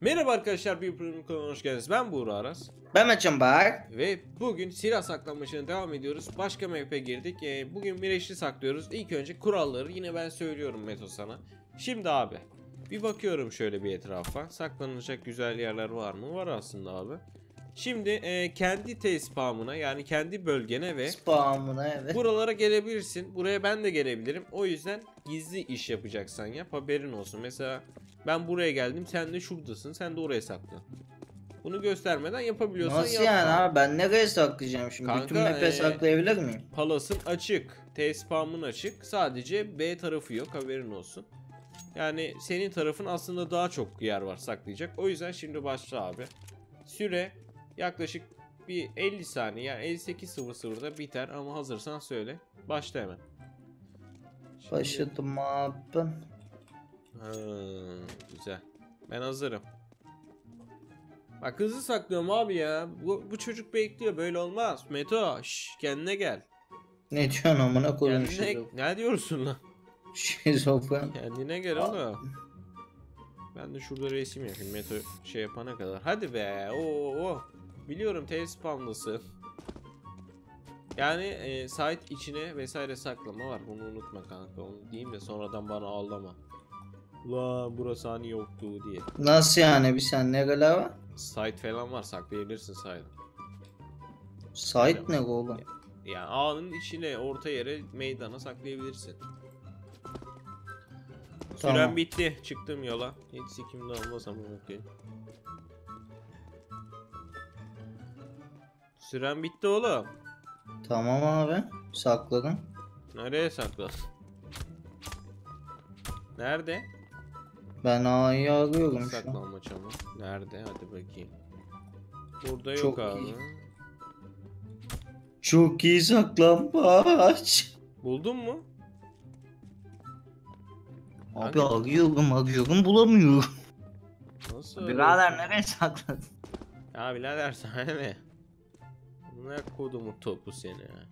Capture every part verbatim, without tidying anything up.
Merhaba arkadaşlar, bir program kanalına hoş geldiniz. Ben Buğra Aras. Ben Metin Bak. Ve bugün silah saklanmaçına devam ediyoruz. Başka map'e girdik. Ee, bugün Mireçli saklıyoruz. İlk önce kuralları yine ben söylüyorum Meto sana. Şimdi abi bir bakıyorum şöyle bir etrafa. Saklanacak güzel yerler var mı? Var aslında abi. Şimdi e, kendi T-spam'ına yani kendi bölgene ve Spamına evet. buralara gelebilirsin. Buraya ben de gelebilirim. O yüzden gizli iş yapacaksan yap, haberin olsun. Mesela ben buraya geldim, sen de şuradasın, sen de oraya saklan. Bunu göstermeden yapabiliyorsan Nasıl yap. yani abi, ben nereye saklayacağım şimdi? Kanka, Bütün map'e ee, saklayabilir miyim? Palas'ın açık, T-spam'ın açık. Sadece B tarafı yok, haberin olsun. Yani senin tarafın aslında daha çok yer var saklayacak. O yüzden şimdi başla abi. Süre yaklaşık bir elli saniye, yani elli sekiz sıfır sıfırda biter ama hazırsan söyle. Başla hemen. Şimdi... Başladım abi. Ha, güzel. Ben hazırım. Bak hızlı saklıyorum abi ya. Bu, bu çocuk bekliyor, böyle olmaz. Meto, şş, kendine gel. Ne diyorsun amına koyayım Kendine, şizo. ne diyorsun lan? Şizofren. Kendine gel oğlum. Ben de şurada resim yapayım Meto şey yapana kadar. Hadi be. Oo. Biliyorum T-spam'lısı. Yani e, site içine vesaire saklama var. Bunu unutma kanka. Onu diyeyim de sonradan bana ağlama. La burası hani yoktu diye. Nasıl yani, bir sen nereler var? Site falan var, saklayabilirsin site. Site ne oğlum? Yani ağının içine, orta yere, meydana saklayabilirsin. Tamam. Süren bitti. Çıktım yola. Hiç sikimde olmaz ama bakayım. Süren bitti oğlum. Tamam abi, sakladım. Nereye sakladın? Nerede? Ben A'yı arıyorum şu an. Saklanmaç ama. Nerede? Hadi bakayım. Burada Çok yok abi. iyi. Çok iyi saklambaç. Buldun mu? Abi Hangi- arıyorum arıyorum bulamıyorum. Nasıl? Birader nereye sakladın? Ya birader sana ne? Ne kodumu topu seni ya.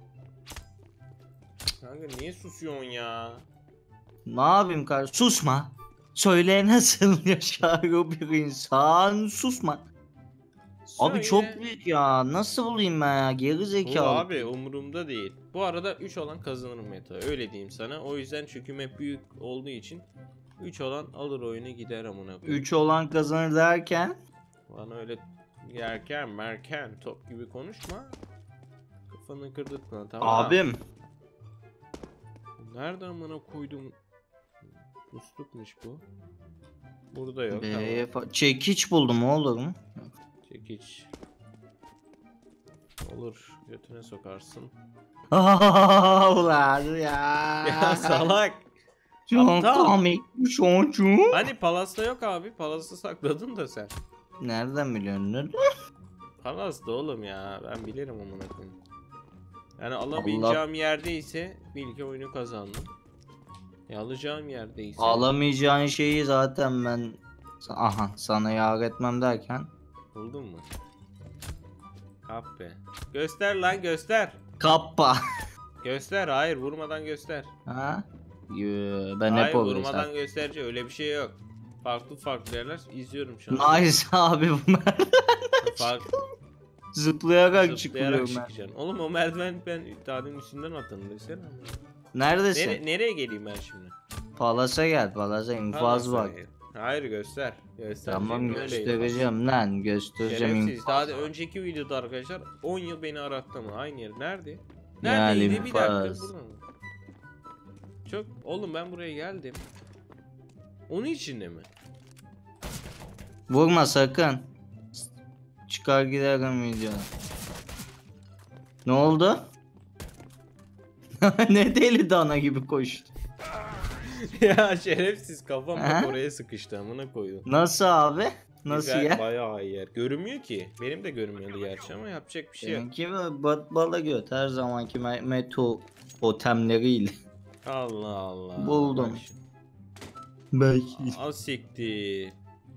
Kanka niye susuyorsun ya? Ne yapayım kardeşim? Susma. Söyle, nasıl yaşar o bir insan? Susma. Abi Söyle. çok büyük ya. Nasıl bulayım ben ya? Geri Bu zekalı. abi umurumda değil. Bu arada üç olan kazanır Meta. Öyle diyeyim sana. O yüzden çünkü map büyük olduğu için üç olan alır oyunu gider amına koyayım. üç olan kazanır derken? Bana öyle yerken merken top gibi konuşma. Kafanı kırdırtma, tamam. Abim. Nereden amına koydum? Muslukmuş bu. Burada yok. Be, Tamam. çekiç buldum oğlum. Çekiç. Olur. Götüne sokarsın. Ulan ya. Ya salak. Çok Aptal. komik bir çocuk. Hani Palas'ta yok abi. Palas'ta sakladın da sen. Nereden biliyorsun? Nereden? Palas'ta oğlum ya. Ben bilirim amına koyayım. Yani alamayacağım yerdeyse bil ki oyunu kazandım. Ya alacağım yerdeyse. Alamayacağın şeyi zaten ben aha sana yar etmem derken. Buldun mu? Kap be. Göster lan, göster. Kappa. Göster. Hayır, vurmadan göster. Ha? Yoo, ben Hayır, hep oluyor vurmadan zaten. gösterici öyle bir şey yok. Farklı farklı yerler izliyorum şu an. Nice abi bunlar. Farklı Zıplayarak zıplayarak çıkıyorum ben. çıkacaksın. Oğlum o merdiven ben dağın üstünden atladım desene. Neredesin? Nere nereye geleyim ben şimdi? Palas'a gel, Palas'a infaz Palas'a var. gel. Hayır, göster. Göster. Tamam Öyle göstereceğim lan, göstereceğim Şerefsiz. infaz. Daha da önceki videoda arkadaşlar on yıl beni arattı mı? Aynı yer. Nerede? Yani Neredeydi? Bir dakika. infaz. Burada mı? Çok oğlum ben buraya geldim. Onun içinde mi? Vurma sakın. Çıkar giderim video. Ne oldu? Ne deli dana gibi koştu. Ya şerefsiz, kafam bak He? oraya sıkıştı, amına koydum. Nasıl abi? Nasıl Güzel, ya? bayağı iyi yer. Görünmüyor ki. Benim de görünmüyordu gerçi ama yapacak bir şey yok. Seninki mi? Bat bala göt her zamanki me meto totemleriyle. Allah Allah. Buldum. Bak şimdi. Belki. Al siktir.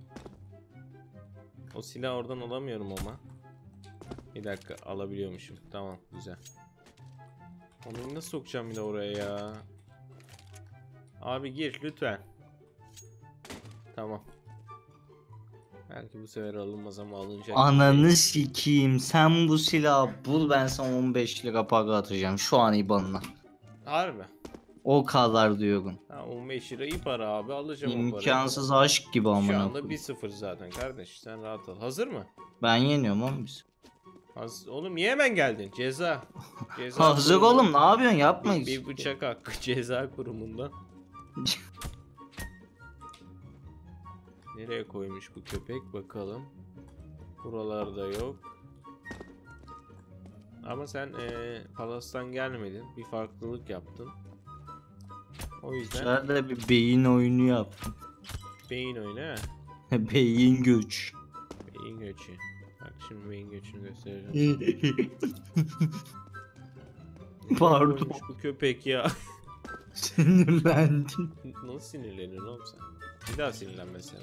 O silahı oradan alamıyorum ama. Bir dakika, alabiliyormuşum. Tamam, güzel. Onu nasıl sokacağım bir de oraya ya? Abi gir lütfen. Tamam. Belki bu sefer alınmaz ama alınacak. Ananı sikeyim. Sen bu silahı bul, ben sana on beş lira para atacağım şu an IBAN'ına. Harbi. O kadar diyorum. Ha, on beş lira iyi para abi, alacağım o parayı. İmkansız aşk gibi amına Şu koyayım. anda bir sıfır zaten kardeş, sen rahat ol. Hazır mı? Ben yeniyorum oğlum biz. Hazır. Oğlum niye hemen geldin? Ceza. Ceza Hazır kurumu- oğlum, ne yapıyorsun, yapma Bir, işte. bir bıçak hakkı ceza kurumundan. Nereye koymuş bu köpek bakalım. Buralarda yok. Ama sen ee, Palas'tan gelmedin. Bir farklılık yaptın. O yüzden Şurada bir beyin oyunu yaptım. beyin oyunu ha. Beyin göç. Beyin göçü. Bak şimdi beyin göçünü göstereceğim. Nereye Pardon. koymuş bu köpek ya. Sinirlendim. Nasıl sinirleniyorsun oğlum sen? Bir daha sinirlen mesela.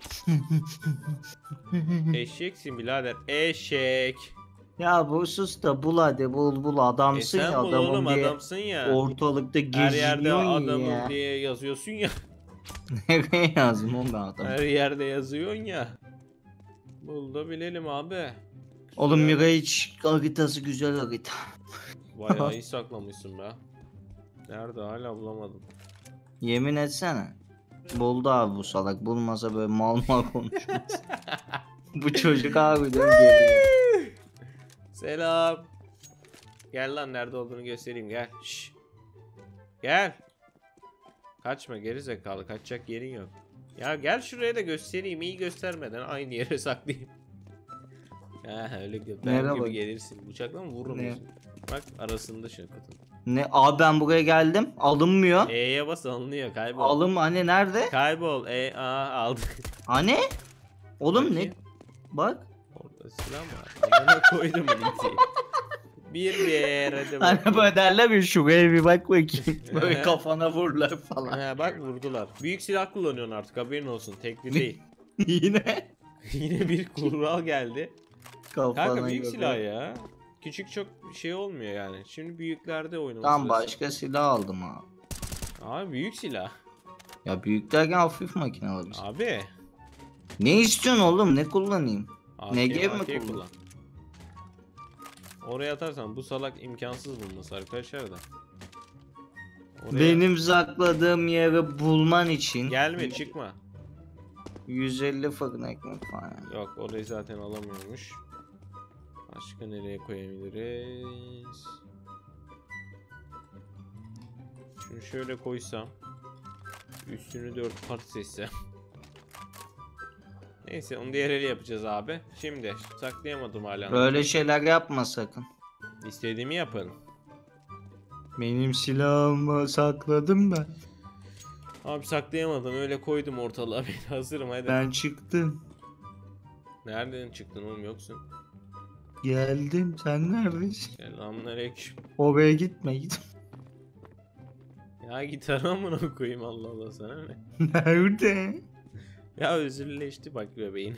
Eşeksin birader. Eşek. Ya bu sus da bul hadi, bul bul E adamsın sen ya, bul adamım oğlum, diye adamsın ya. ortalıkta Her yerde geziniyorsun adamım ya. diye yazıyorsun ya. Nereye yazdım oğlum ben adam? Her yerde yazıyorsun ya. Bul da bilelim abi. Oğlum Güzel. Mirage haritası güzel harita. Bayağı iyi saklamışsın be. Nerede, hala bulamadım. Yemin etsene. Buldu abi bu salak. Bulmasa böyle mal mal konuşmaz. Bu çocuk harbiden geliyor. Selam. Gel lan, nerede olduğunu göstereyim, gel. Şş. Gel. Kaçma geri zekalı, kaçacak yerin yok. Ya gel şuraya da göstereyim, iyi göstermeden aynı yere saklayayım. Ha öyle gö- ben Nereye gibi bak? gelirsin. Bıçakla mı vururum Ne? diyorsun? Bak arasında şakatın. Ne abi, ben buraya geldim. Alınmıyor. E'ye bas, alınıyor, kaybol. Alım hani nerede? Kaybol. E a aldık. Hani? Oğlum ne? Bakayım. Bak. Orada silah mı var? Yanına koydum ultiyi. Bir bir hadi Hani bak. böyle derler ya, şuraya bir bak bakayım. Böyle kafana vururlar falan. Ha, bak vurdular. Büyük silah kullanıyorsun artık, haberin olsun. Tekli değil. Yine Yine bir kural geldi. kafana Kanka büyük göre. silah ya. Küçük çok şey olmuyor yani. Şimdi büyüklerde oynaması Tamam, lazım. başka silah aldım abi. Abi büyük silah. Ya büyük derken hafif makine alırız. Abi. Ne istiyorsun oğlum, ne kullanayım? A K, Negev mi A K kullan? Oraya atarsan bu salak imkansız bulması arkadaşlar da. Oraya- Benim sakladığım yeri bulman için Gelme, çıkma. yüz elli fırın ekmek falan. Yok, orayı zaten alamıyormuş. Başka nereye koyabiliriz? Şunu şöyle koysam. Üstünü dört part seçsem. Neyse, onu diğer ele yapacağız abi. Şimdi saklayamadım hala. Böyle şeyler yapma sakın. İstediğimi yaparım. Benim silahımı sakladım ben. Abi saklayamadım, öyle koydum ortalığa. Ben hazırım, hadi. Ben çıktım. Nereden çıktın oğlum, yoksun? Geldim, sen neredesin? Selamünaleyküm. Oraya gitme, git. Ya git aramına koyayım, Allah Allah, sana ne? Nerede? Ya özürleşti bak bebeğin.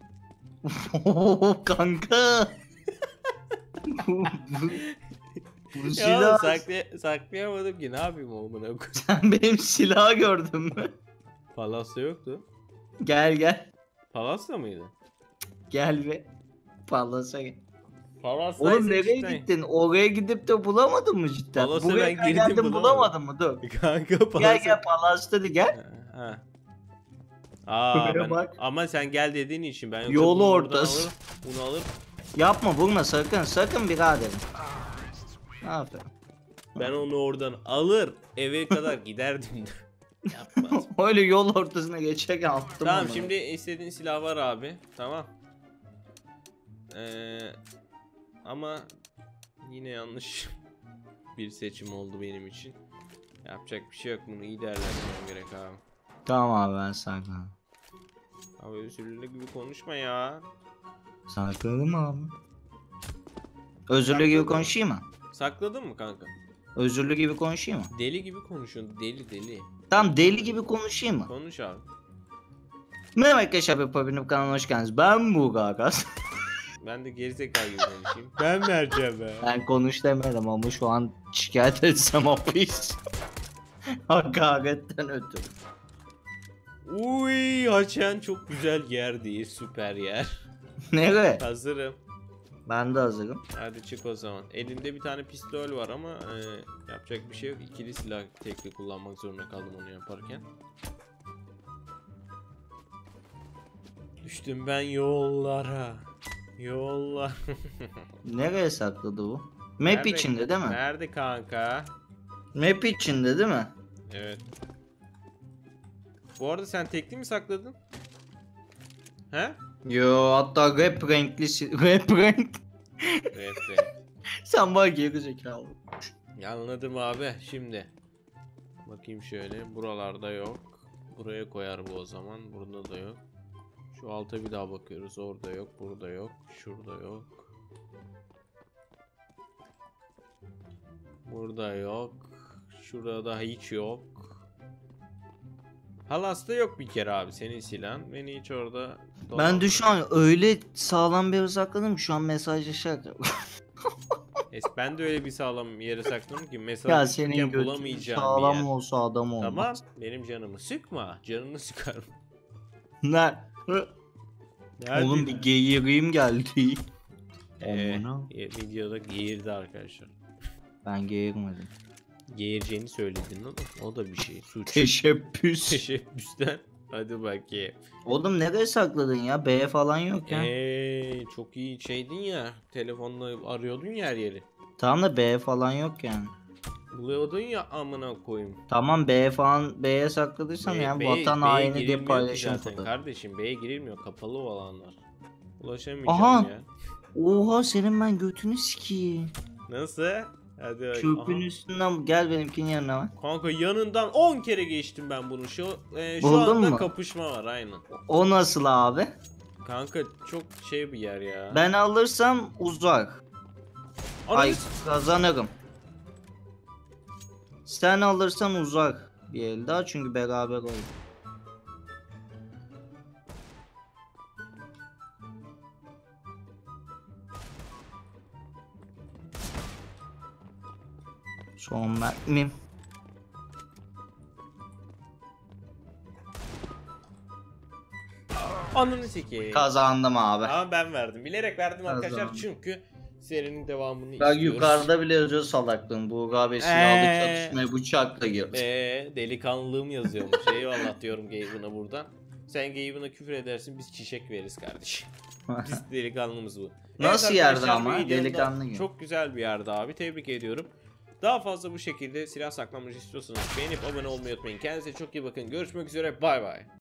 Oo kanka. bu, bu, bu Ya silah. sakla saklayamadım ki, ne yapayım oğlum, ne koyayım. Sen benim silahı gördün mü? Palas'ta yoktu. Gel gel. Palas'ta mıydı? Gel be. Palas'a gel. Palas'ta Oğlum nereye gittin? Oraya gidip de bulamadın mı cidden? Palas'a Buraya ben kadar girdim, geldin, bulamadım. bulamadın mı? Dur. Kanka Palas'a. Gel gel Palas'ta da gel. Ha. Aa, Buraya ben, bak. ama sen gel dediğin için ben yoksa Yolu bunu buradan ortası. alır, bunu alır. Yapma, vurma sakın sakın biraderim. Aferin. Ben onu oradan alır eve kadar giderdim. Yapmaz. Öyle yol ortasına geçerken attım Tamam, onu. şimdi istediğin silah var abi. Tamam. Ee, ama yine yanlış bir seçim oldu benim için. Yapacak bir şey yok, bunu iyi değerlendirmem gerek abi. Tamam abi, ben sakladım. Abi özürlü gibi konuşma ya. Sakladım abi. Özürlü gibi Sakladım. konuşayım mı? Sakladın mı kanka? Özürlü gibi konuşayım mı? Deli gibi konuşuyorsun, deli deli. Tamam, deli gibi konuşayım mı? Konuş abi. Merhaba arkadaşlar, Benim kanalına hoş geldiniz. Ben Bugakas. Ben de gerizekalı gibi konuşayım. Ben vereceğim be. Ben konuş demedim ama şu an şikayet etsem hapis. Hakaretten ötürü. Uy, Haçen çok güzel yer değil, süper yer. Nereye? Hazırım. Ben de hazırım. Hadi çık o zaman. Elinde bir tane pistol var ama e, yapacak bir şey yok. İkili silah tekli kullanmak zorunda kaldım onu yaparken. Düştüm ben yollara. Yollar. Nereye sakladı bu? Map Nerede- içinde değil mi? Nerede kanka? Map içinde değil mi? Evet. Bu arada sen tekli mi sakladın? He? Yo, hatta rap renkli si- rap renk. Evet, evet. Sen bana geri zekalı. Anladım abi. Şimdi bakayım şöyle. Buralarda yok. Buraya koyar bu o zaman. Burada da yok. Şu alta bir daha bakıyoruz. Orada yok. Burada yok. Şurada yok. Burada yok. Şurada hiç yok. Halas'ta yok bir kere abi. Senin silahın. Beni hiç orada... Ben de şu an öyle sağlam bir yere sakladım ki şu an mesajlaşarak. Es- Ben de öyle bir sağlam yere sakladım ki mesaj Ya bulurken senin götün bulamayacağım sağlam bir yer. olsa adam olmaz. Tamam. Benim canımı sıkma. Canını sıkarım. Ne? Nerede? Oğlum bir geğireyim geldi. Ee, Amına. e, videoda geğirdi arkadaşlar. Ben geğirmedim. Geğireceğini söyledin oğlum. O da bir şey. Suç. Teşebbüs. Teşebbüsten. Hadi bakayım. Oğlum nereye sakladın ya? B falan yok ya. Eee çok iyi şeydin ya. Telefonla arıyordun ya her yeri. Tamam da B falan yok yani. Buluyordun ya amına koyayım. Tamam B falan B'ye sakladıysan B- ya B- vatan B'ye haini diye girilmiyor ki paylaşım zaten fotoğrafı. kardeşim. B'ye girilmiyor. Kapalı o alanlar. Ulaşamayacağım Aha! ya. Oha senin ben götünü sikeyim. Nasıl? Hadi bak. Çöpün Aha. üstünden gel benimkinin yanına bak. Kanka yanından on kere geçtim ben bunu. Şu e, şu Buldun anda mu? kapışma var aynen. O nasıl abi? Kanka çok şey bir yer ya. Ben alırsam uzak. Ananı Ay s- kazanırım. Sen alırsan uzak bir el daha çünkü beraber olur. Son mermim. Ananı sikeyim. Kazandım abi. Ama ben verdim. Bilerek verdim arkadaşlar Kazandım. çünkü serinin devamını Bak istiyoruz. yukarıda bile yazıyor salaklığın. Bu abi silahlı Ee. çatışmaya bıçakla girdi. Eee delikanlılığım yazıyormuş. Eyvallah diyorum Gaben'a buradan. Sen Gaben'a küfür edersin biz çiçek veririz kardeşim. Biz delikanlımız bu. Nasıl Evet yerde arkadaşlar, ama? bu videonun da Delikanlı gibi. Çok güzel bir yerde abi. Tebrik ediyorum. Daha fazla bu şekilde silah saklanmış istiyorsanız beğenip abone olmayı unutmayın. Kendinize çok iyi bakın. Görüşmek üzere. Bay bay.